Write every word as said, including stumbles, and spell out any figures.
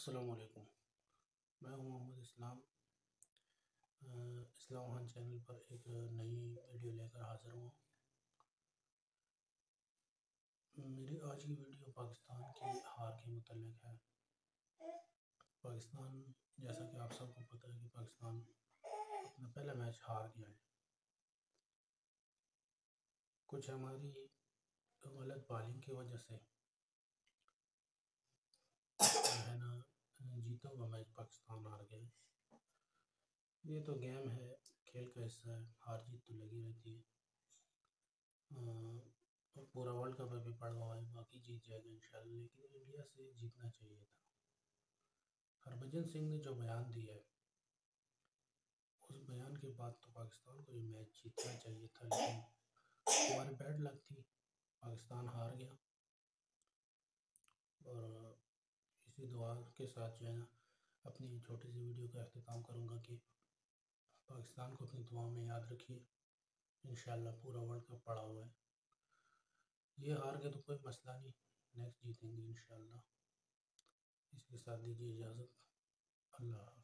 अस्सलाम वालेकुम। मैं हूं मोहम्मद इस्लाम। अ, इस्लाम खान चैनल पर एक नई वीडियो लेकर हाज़िर हुआ। मेरी आज की वीडियो पाकिस्तान की हार के मुतल्लिक़ है। पाकिस्तान, जैसा कि आप सबको पता है कि पाकिस्तान अपना पहला मैच हार गया है। कुछ हमारी गलत बॉलिंग की वजह से जो है ना, जीता हुआ मैच पाकिस्तान हार गया है। ये तो गेम है, खेल का हिस्सा है, हार जीत तो लगी रहती है। अ, पूरा वर्ल्ड कप अभी पड़ा हुआ है, बाकी जीत जाएगा इंशाल्लाह, लेकिन इंडिया से जीतना चाहिए था। हरभजन सिंह ने जो बयान दिया है, उस बयान के बाद तो पाकिस्तान को ये मैच जीतना चाहिए था, लेकिन हमारी बैड लक थी, पाकिस्तान हार गया। और इसी दुआ के साथ जो है ना, अपनी छोटी सी वीडियो का अख्तिताम करूँगा कि पाकिस्तान को अपनी दुआ में याद रखिए। इंशाल्लाह पूरा वर्ल्ड कप पड़ा हुआ है, ये हार गए तो कोई मसला नहीं, नेक्स्ट जीतेंगे इंशाल्लाह। इसके साथ दीजिए इजाज़त। अल्लाह।